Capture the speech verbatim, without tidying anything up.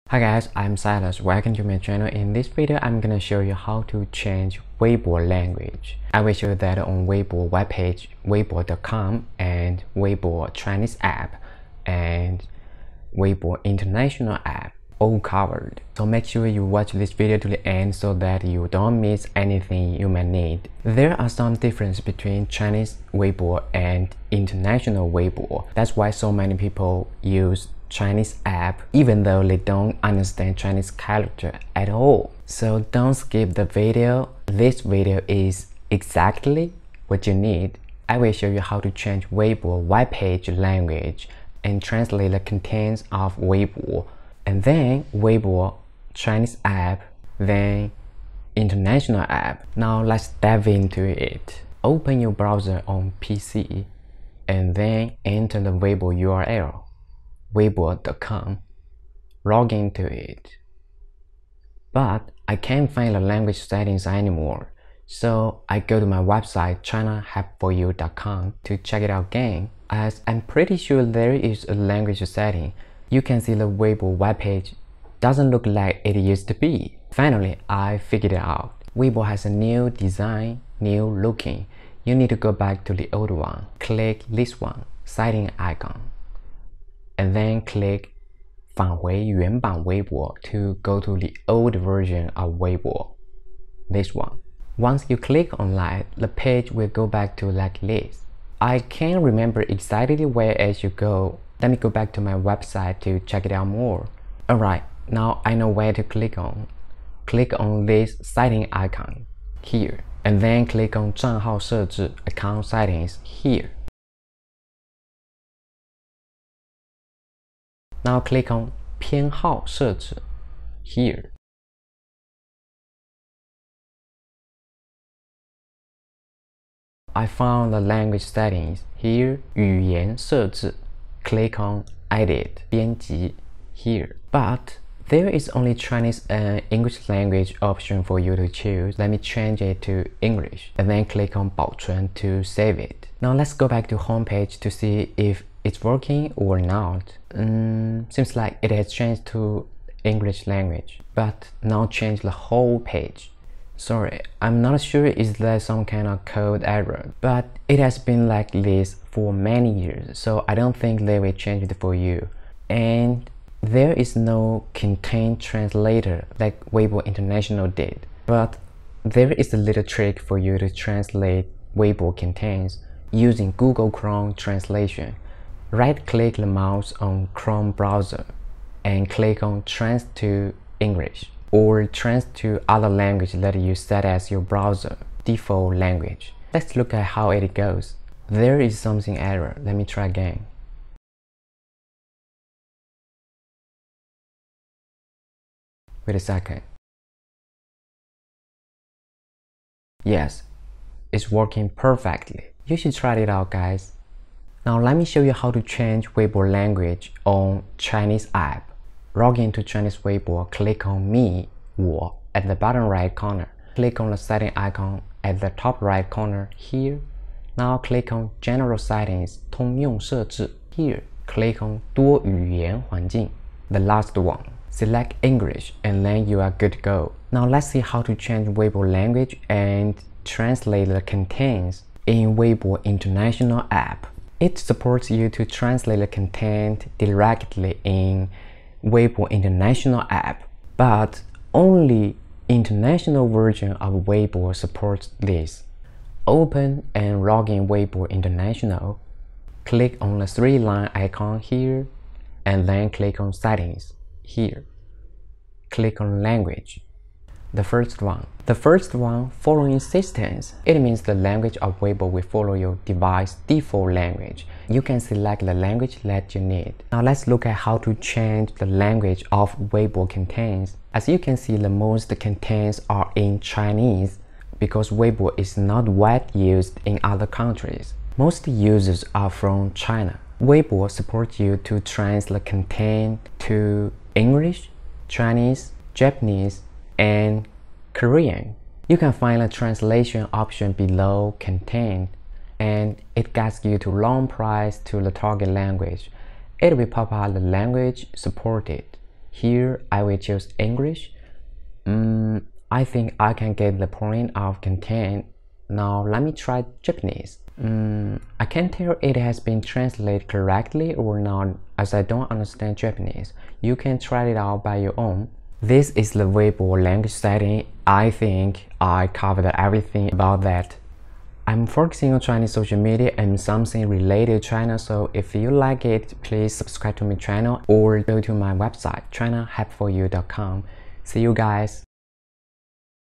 Hi guys, I'm Silas. Welcome to my channel. In this video, I'm gonna show you how to change Weibo language. I will show you that on Weibo webpage, weibo dot com, and Weibo Chinese app, and Weibo international app, all covered. So make sure you watch this video to the end so that you don't miss anything you may need. There are some differences between Chinese Weibo and international Weibo. That's why so many people use Chinese app even though they don't understand Chinese character at all. So don't skip the video. This video is exactly what you need. I will show you how to change Weibo webpage language and translate the contents of Weibo, and then Weibo Chinese app, then international app. Now let's dive into it. Open your browser on P C and then enter the Weibo U R L. weibo dot com. Log into it. But I can't find the language settings anymore, so I go to my website china help for you dot com to check it out again, as I'm pretty sure there is a language setting. You can see the Weibo webpage doesn't look like it used to be. Finally, I figured it out. Weibo has a new design, new looking. You need to go back to the old one. Click this one, setting icon, and then click 返回原版微博 to go to the old version of Weibo. This one. Once you click on that, the page will go back to like this. I can't remember exactly where it should go. Let me go back to my website to check it out more. Alright, now I know where to click on. Click on this setting icon here, and then click on 账号设置 account settings here. Now click on 偏好设置 here. I found the language settings here. 语言设置 click on edit 编辑 here. But there is only Chinese and English language option for you to choose. Let me change it to English and then click on 保存 to save it. Now let's go back to homepage to see if it's working or not. Mm, seems like it has changed to English language, but now change the whole page. Sorry, I'm not sure is there some kind of code error, but it has been like this for many years, so I don't think they will change it for you. And there is no content translator like Weibo International did, but there is a little trick for you to translate Weibo contents using Google Chrome translation. Right-click the mouse on Chrome browser and click on Trans to English or Trans to other language that you set as your browser default language. Let's look at how it goes. There is something error. Let me try again. Wait a second. Yes, it's working perfectly. You should try it out, guys. Now let me show you how to change Weibo language on Chinese app. Log into Chinese Weibo, click on Me, 我 at the bottom right corner. Click on the setting icon at the top right corner here. Now click on General Settings, 通用设置 here. Click on 多语言环境, the last one. Select English and then you are good to go. Now let's see how to change Weibo language and translate the contents in Weibo International app. It supports you to translate the content directly in Weibo International app, but only international version of Weibo supports this. Open and log in Weibo International. Click on the three-line icon here, and then click on Settings here. Click on Language. The first one. The first one, following systems. It means the language of Weibo will follow your device default language. You can select the language that you need. Now let's look at how to change the language of Weibo contents. As you can see, the most contents are in Chinese because Weibo is not widely used in other countries. Most users are from China. Weibo supports you to translate the content to English, Chinese, Japanese, and Korean. You can find a translation option below content, and it guides you to long press to the target language. It will pop out the language supported Here I will choose English. Mm, I think I can get the point of content. Now let me try Japanese. Mm, I can't tell it has been translated correctly or not as I don't understand Japanese. You can try it out by your own. This is the Weibo language setting. I think I covered everything about that. I'm focusing on Chinese social media and something related to China, so if you like it, please subscribe to my channel or go to my website china help for you dot com. See you guys!